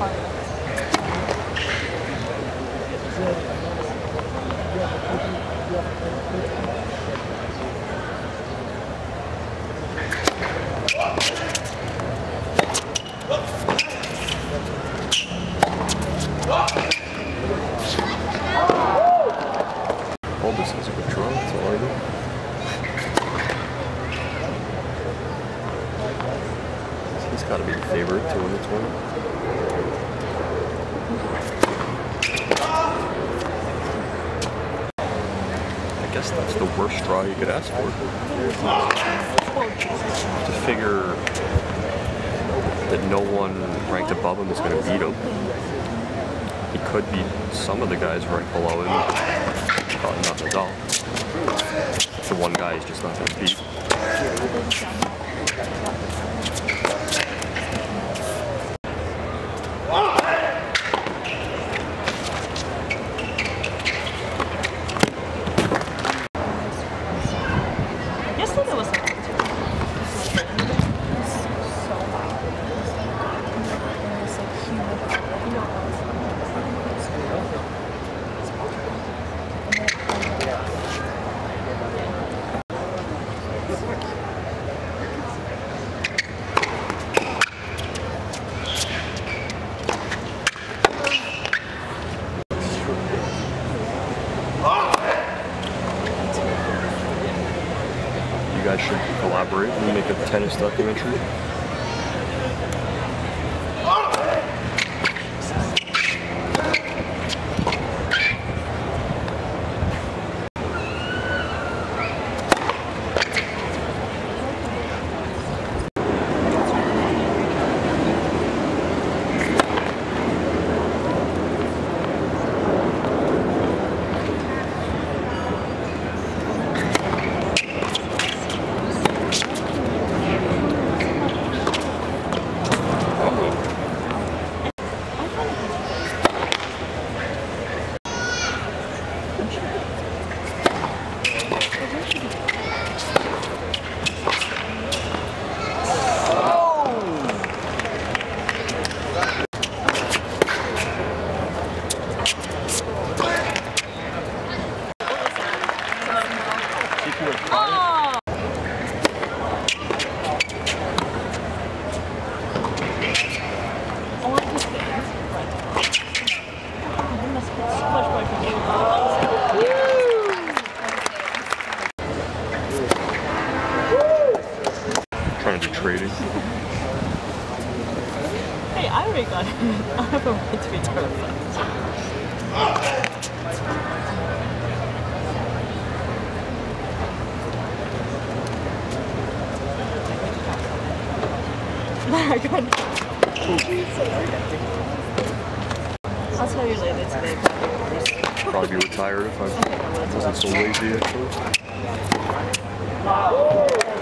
This is a good draw, that's all I do. He's got to be the favorite to win the tournament. I guess that's the worst draw you could ask for. To figure that no one ranked above him is going to beat him. He could beat some of the guys ranked below him. Probably not Nadal. The one guy is just not going to beat. Yesterday was You guys should collaborate and make a tennis documentary. Trying to do trading. Hey, I already got it. I have a right to be terrified. I got it. I'll tell you later today. Probably be retired if I wasn't so lazy actually.